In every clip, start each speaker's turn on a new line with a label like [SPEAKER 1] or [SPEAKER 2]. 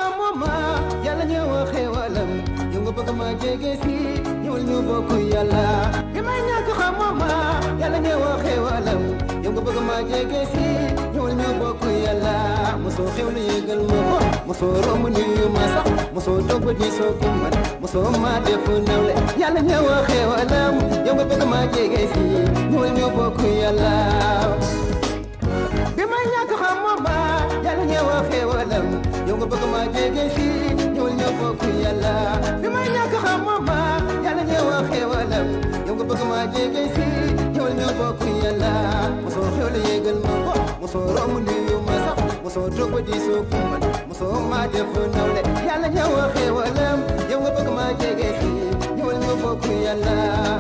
[SPEAKER 1] xamoo ma yàlla ñëw xewalam yow nga bëgg ma jege si ñëwal ñu bokk yàlla bi may ñàkk xamoo ma yàlla ñëw xewalam yow nga bëgg ma jege si ñëwal ñu bokk yàlla mosoo xew lu yëgal ma ko mosoo romb nuyu ma sax mosoo topp di soo ko man mosoo ma def nawle yàlla ñëw xewalam yow nga bëgg ma jege si ñëwal ñu bokk yàlla bi may ñàkk xamoo ma yàlla ñëw xewalam yow nga bëgg ma jege si ñëwal ñu bokk yàlla bi may ñàkk xamoo ma yàlla ñëw xewalam yow nga bëgg ma jege si ñëwal ñu bokk yàlla mosoo xew la yëgal ma ko mosoo romb nuyu ma sax mosoo topp di soo ko man mosoo ma def nawle yàlla ñëw xewalam yow nga bëgg ma jege si ñëwal ñu bokk yàlla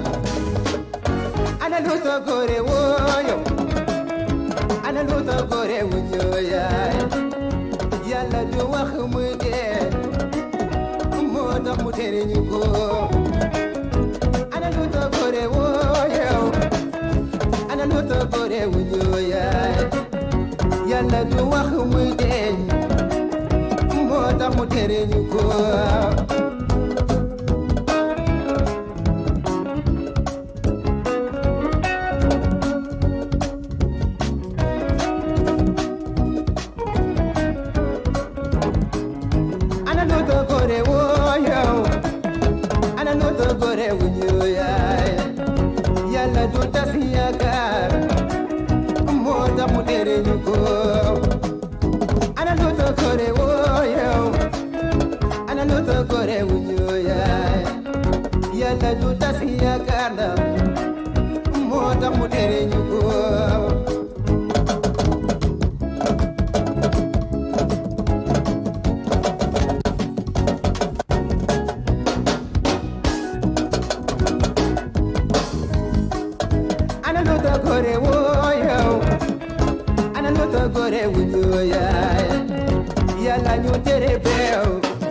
[SPEAKER 1] ana lu sa góore woo yow ana lu sa góore wu ñëw yaay yàlla du wax muy dee moo tax mu tere ñu ko ana lu sa góore woo yow ana lu sa góore wu ñëw yaay yàlla du wax muy dee moo tax mu tere ñu ko yàlla du tas yaakaar moo tax mu tere ñu ko ana lu ta gore woo yow ana lu ta gore wu ñu yaay yàlla du tas yaakaar moo tax mu tere ñu ko gore woo yow ana lu ta gore wu ñu yaay yàlla ñu tere beew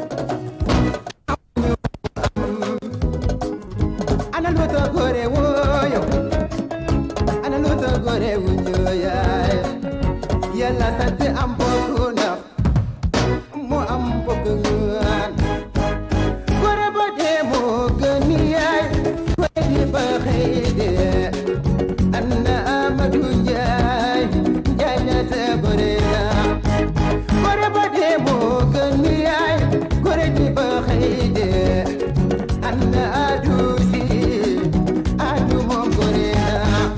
[SPEAKER 1] ana lu ta gore woo yow ana lu ta gore wu ñu yaay yàlla sant am bokk na moo am bokk ñaan gore ba dee moo gën yaay gore di ba xëy dee anna amadu njaay njaay ñaata gore na gore ba dee moo gën yaay gore di ba xëy dee anna adu si adu moom gore na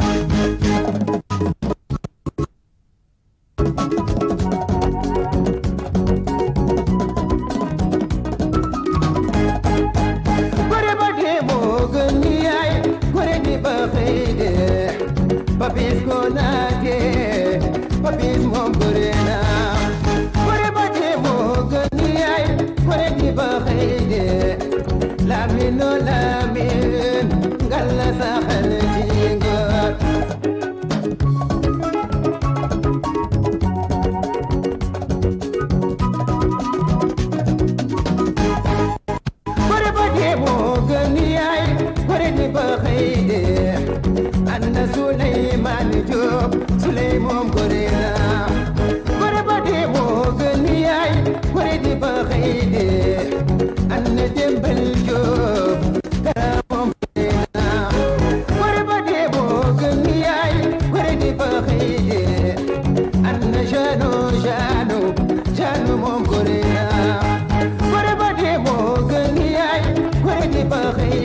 [SPEAKER 1] gore ba dee moo gën yaay gore di ba xëy dee Papis Konate, Papis Mongorena, Kore Bate Moganiai, Kore Dibahede, Lamino Lamin, Galasa Haljinga. Kore Bate Moganiai, Kore Dibahede, Anna Suleyman Diop Suleyman Gorena Gore ba dee moo gën yaay gore di ba xëy dee Anna Dembel Diop kara moom Gorena gore ba dee moo gën yaay gore di ba xëy dee Anna Jano moom Gorena gore ba dee moo gën yaay gore di ba xëy